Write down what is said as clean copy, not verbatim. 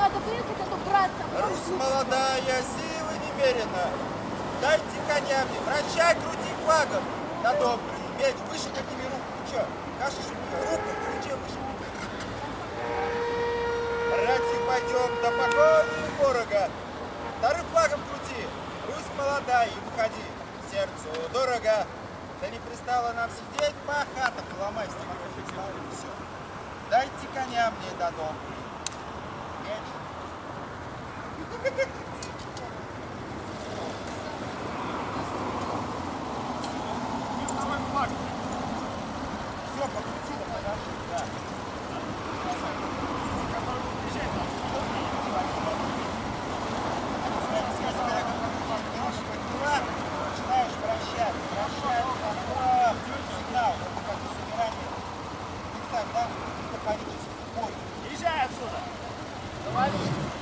Надо выехать, а то браться. Русь молодая, силы немерено. Дайте коня мне, вращай, крути флагом. Да добрый, медь, выше подними руку. Ты чё, кашешь у меня? Руку в ключе выше. Братья, пойдем до погони и ворога. Вторым флагом крути. Русь молодая, и выходи. Сердцу дорого. Да не пристало нам сидеть по хатам, ломай стимаков, все. Дайте коня мне, да добрый. Медь. Все, покрутила, подожди, да. Начинаешь вращать, сигнал, это как бы собирание. Представь, да, метафорический бой. Езжай отсюда! Говори.